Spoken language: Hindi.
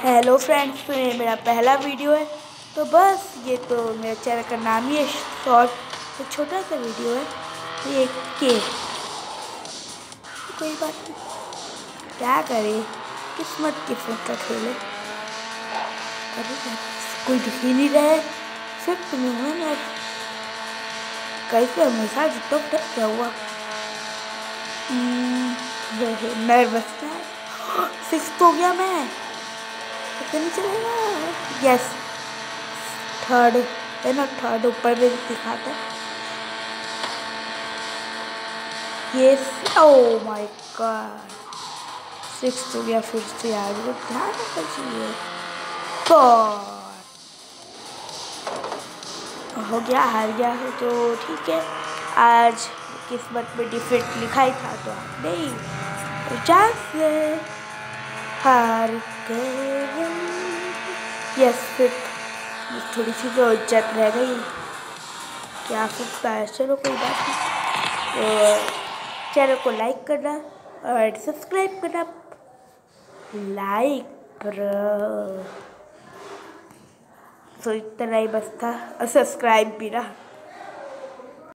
हेलो फ्रेंड्स, तो ये मेरा पहला वीडियो है। तो बस ये तो मेरे चैनल का नाम ही है शॉर्ट, तो छोटा सा वीडियो है। तो ये कोई बात नहीं, क्या करे, किस्मत का खेल है। अरे कोई दिख ही नहीं रहा है, सिर्फ तुम्हें हूँ मैं। कैसे हमेशा जितना डर क्या हुआ, नर्वस था। 6 हो गया मैं, पता नहीं चलेगा। यस, थर्ड है ना, थर्ड ऊपर में दिखाता है। यस, ओह माय गॉड, 6 हो गया फिर से यार, वो ध्यान रखना चाहिए। गॉड हो गया, हार गया है तो ठीक है। आज किस्मत में डिफिट लिखा ही था, तो आप नहीं चांस हार गए। यस, फिर थोड़ी सी तो इज्जत रह गई, क्या सकता है। चलो कोई बात नहीं। तो चैनल को लाइक करना और सब्सक्राइब करना, लाइक ब्रो। तो इतना ही बस था, और सब्सक्राइब भी ना।